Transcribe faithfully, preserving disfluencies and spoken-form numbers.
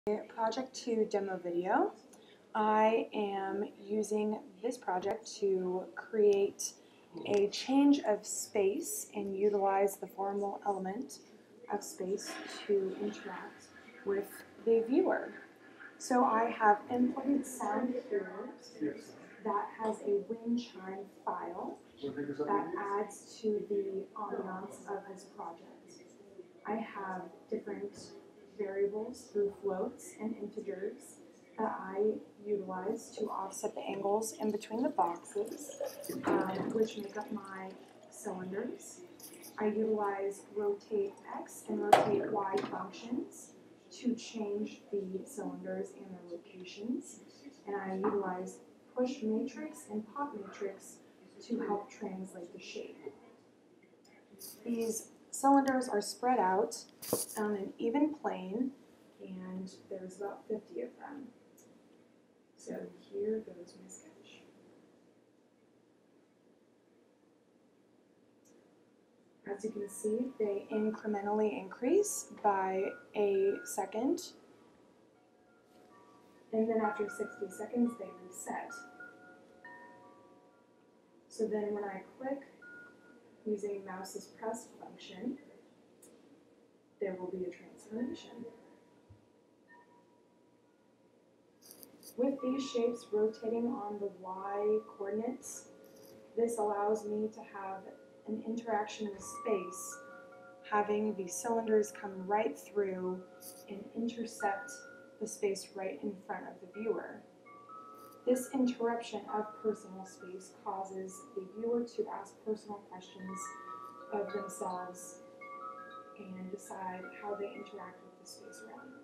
Project two demo video. I am using this project to create a change of space and utilize the formal element of space to interact with the viewer. So I have inputted sound here that has a wind chime file that adds to the ambiance of this project. I have different variables through floats and integers that I utilize to offset the angles in between the boxes, um, which make up my cylinders. I utilize rotate X and rotate Y functions to change the cylinders and their locations. And I utilize push matrix and pop matrix to help translate the shape. These cylinders are spread out on an even plane, and there's about fifty of them. So here goes my sketch. As you can see, they incrementally increase by a second, and then after sixty seconds they reset. So then when I click using mouse's press function, there will be a transformation. With these shapes rotating on the Y coordinates, this allows me to have an interaction with space, having the cylinders come right through and intercept the space right in front of the viewer. This interruption of personal space causes the viewer to ask personal questions of themselves and decide how they interact with the space around them.